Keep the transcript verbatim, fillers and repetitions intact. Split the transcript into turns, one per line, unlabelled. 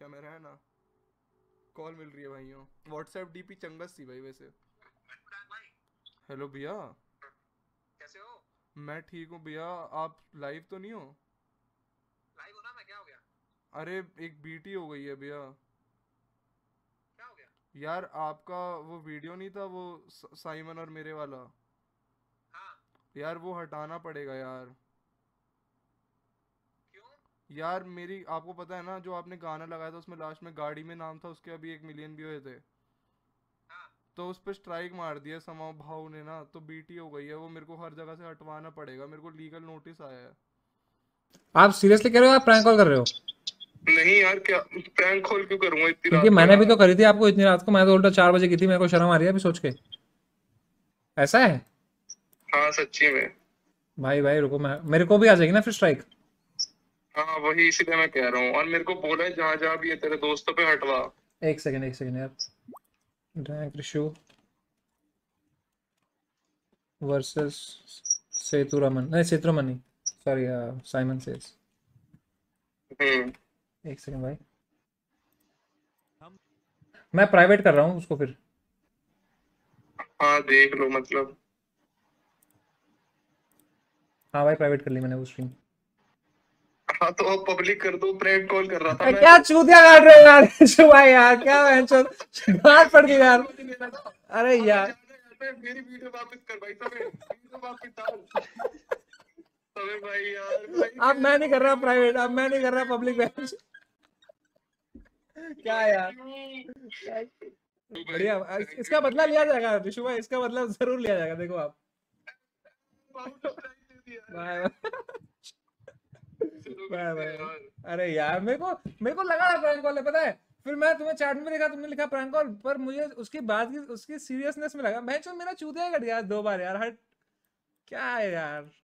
कक्षा में रहना। कॉल मिल रही है भाइयों। व्हाट्सएप डीपी चंगस थी भाई वैसे। हेलो भैया।
कैसे हो?
मैं ठीक हूँ भैया। आप लाइव तो नहीं हो?
लाइव हो ना मैं, क्या हो गया?
अरे एक बीटी हो गई है भैया।
क्या हो गया?
यार आपका वो वीडियो नहीं था वो स- साइमन और मेरे वाला।
हाँ।
यार वो हटाना पड़ेगा यार।
क्यों?
यार मेरी आपको पता है ना जो आपने गाना लगाया था उसमें लास्ट में गाड़ी में नाम था उसके अभी एक मिलियन भी हुए थे।
हाँ।
तो उस पर स्ट्राइक मार दिया समाव भाव ने ना, तो बीटी हो गई है वो। मेरे को हर जगह से हटवाना पड़ेगा। मेरे को लीगल नोटिस आया है।
आप सीरियसली कह रहे हो? आप प्रैंक कॉल कर रहे हो?
नहीं यार, क्या प्रैंक कॉल क्यों करूंगा इतनी
क्योंकि
रात को
मैंने भी तो
यार।
करी थी आपको इतनी रात को। मैं तो उल्टा चार बजे की थी, मेरे को शर्म आ रही है अभी सोच के। ऐसा है?
हाँ सच्ची में।
भाई भाई रुको, मैं मेरे को भी आ जाएगी ना फिर स्ट्राइक।
हाँ वही इसीलिए मैं कह रहा हूँ। और मेरे को बोला है जहाँ जहाँ भी है तेरे दोस्तों पे हटवा।
एक सेकंड एक सेकंड यार। ड्रैंक ऋषु वर्सेस सेतुरमन, नहीं Seturamani, sorry Simon says.
Hmm.
एक सेकंड भाई, मैं प्राइवेट कर रहा हूँ उसको फिर।
हाँ देख लो मतलब।
हाँ भाई प्राइवेट कर ली मैंने वो स्ट्रीम।
हाँ तो अब पब्लिक कर दो। प्रैंक कॉल कर रहा था मैं
क्या
तो।
चूतिया काट रहे हो यार ऋषु भाई यार, क्या बहनचोद गांड पड़ गई यार। अरे
अबे
यार
जाना यार, मेरी वीडियो वापस कर भाई। तबे वीडियो वापस डाल। तबे भाई यार भाई
अब
मेरी
मैं नहीं कर रहा
वीडियो
प्राइवेट, अब मैं नहीं कर रहा
वापस
पब्लिक बहन। क्या यार,
तो भाई
बढ़िया। इस- इसका बदला लिया जाएगा ऋषु भाई, इसका बदला जरूर लिया जाएगा, देखो आप।
वापस टाइम दे दिया
बाय
यार।
बाय।
चलो
बाय
मिलते हैं
बाय।
यार।
अरे यार मेरे को मेरे को लगा था प्रैंक कॉल है, पता है। फिर मैं तुम्हें चैट में देखा, तुमने लिखा प्रैंक कॉल, पर मुझे उसकी बात की उसकी सीरियसनेस में लगा। मैं मेरा चूतिया ही कट गया दो बार यार, हट। क्या है यार।